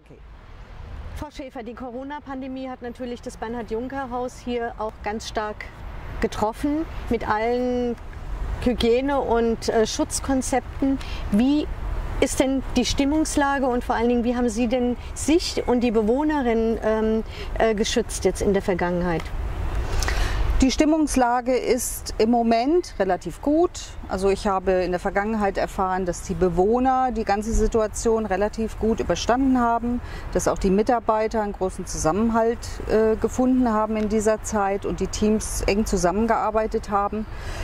okay. Frau Schäfer, die Corona-Pandemie hat natürlich das Bernhard-Juncker-Haus hier auch ganz stark getroffen mit allen Hygiene- und Schutzkonzepten. Wie ist denn die Stimmungslage und vor allen Dingen, wie haben Sie denn sich und die Bewohnerinnen geschützt jetzt in der Vergangenheit? Die Stimmungslage ist im Moment relativ gut. Also ich habe in der Vergangenheit erfahren, dass die Bewohner die ganze Situation relativ gut überstanden haben, dass auch die Mitarbeiter einen großen Zusammenhalt gefunden haben in dieser Zeit und die Teams eng zusammengearbeitet haben.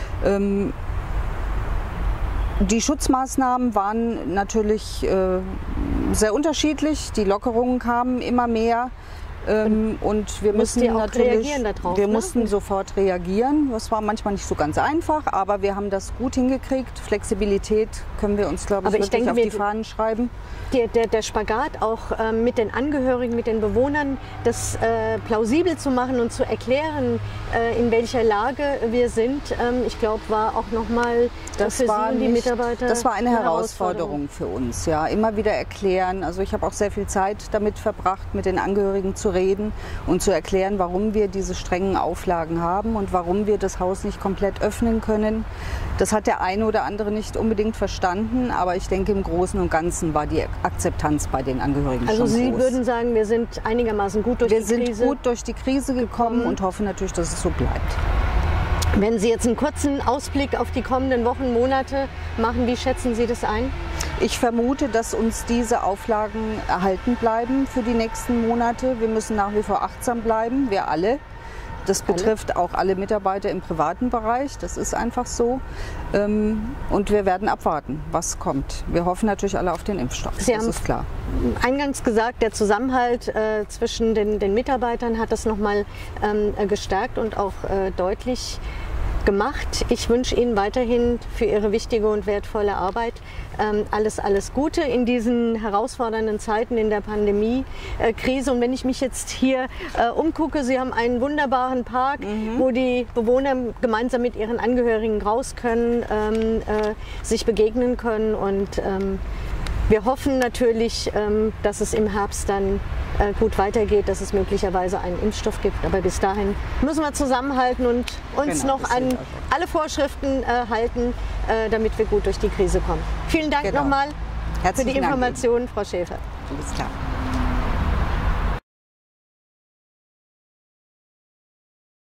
Die Schutzmaßnahmen waren natürlich sehr unterschiedlich. Die Lockerungen kamen immer mehr. Und wir mussten natürlich, wir mussten sofort reagieren. Das war manchmal nicht so ganz einfach, aber wir haben das gut hingekriegt. Flexibilität können wir uns, glaube ich, wirklich auf die Fahnen schreiben. Der Spagat auch mit den Angehörigen, mit den Bewohnern, das plausibel zu machen und zu erklären, in welcher Lage wir sind, ich glaube, war auch nochmal für Sie und die Mitarbeiter. Das war eine Herausforderung für uns, ja, immer wieder erklären. Also ich habe auch sehr viel Zeit damit verbracht, mit den Angehörigen zu reden und zu erklären, warum wir diese strengen Auflagen haben und warum wir das Haus nicht komplett öffnen können. Das hat der eine oder andere nicht unbedingt verstanden, aber ich denke, im Großen und Ganzen war die Akzeptanz bei den Angehörigen schon groß. Also Sie würden sagen, wir sind einigermaßen gut durch die Krise? Wir sind gut durch die Krise gekommen und hoffen natürlich, dass es so bleibt. Wenn Sie jetzt einen kurzen Ausblick auf die kommenden Wochen, Monate machen, wie schätzen Sie das ein? Ich vermute, dass uns diese Auflagen erhalten bleiben für die nächsten Monate. Wir müssen nach wie vor achtsam bleiben, wir alle. Das betrifft auch alle Mitarbeiter im privaten Bereich, das ist einfach so. Und wir werden abwarten, was kommt. Wir hoffen natürlich alle auf den Impfstoff, das ist klar. Eingangs gesagt, der Zusammenhalt zwischen den Mitarbeitern hat das nochmal gestärkt und auch deutlich gemacht. Ich wünsche Ihnen weiterhin für Ihre wichtige und wertvolle Arbeit alles Gute in diesen herausfordernden Zeiten in der Pandemie-Krise. Und wenn ich mich jetzt hier umgucke, Sie haben einen wunderbaren Park, wo die Bewohner gemeinsam mit ihren Angehörigen raus können, sich begegnen können und wir hoffen natürlich, dass es im Herbst dann gut weitergeht, dass es möglicherweise einen Impfstoff gibt. Aber bis dahin müssen wir zusammenhalten und uns noch an alle Vorschriften halten, damit wir gut durch die Krise kommen. Vielen Dank nochmal für die Informationen, Frau Schäfer. Alles klar.